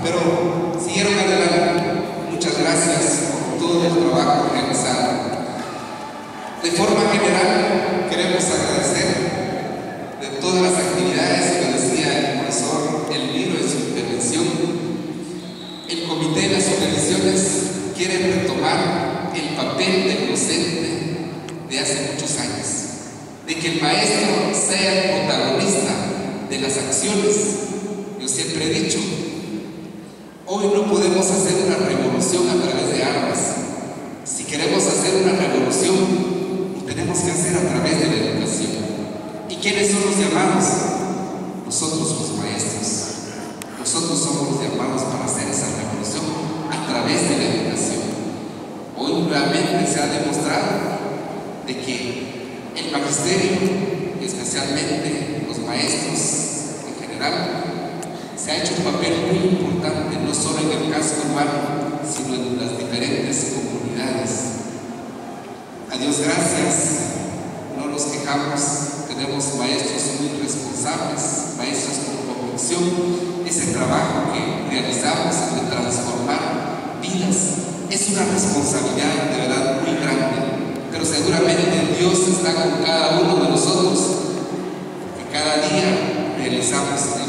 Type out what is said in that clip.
pero siguieron adelante. Muchas gracias por todo el trabajo realizado. De forma general, queremos agradecer de todas las actividades que decía el profesor Elviro en su intervención. El comité de las organizaciones quiere retomar el papel del docente de hace muchos años, de que el maestro sea el protagonista de las acciones. Yo siempre he dicho, hoy no podemos hacer una revolución a través de armas. Si queremos hacer una revolución, lo tenemos que hacer a través de la educación. ¿Y quiénes son los llamados? Nosotros, los maestros. Nosotros somos los llamados para hacer esa revolución a través de la educación. Hoy nuevamente se ha demostrado de que el magisterio, y especialmente los maestros en general, se ha hecho un papel muy importante, no solo en el casco urbano, sino en las diferentes comunidades. A Dios gracias, no nos quejamos, tenemos maestros muy responsables, maestros con convicción. Ese trabajo que realizamos de transformar vidas es una responsabilidad de verdad muy grande, pero seguramente Dios está con cada uno de nosotros, que cada día realizamos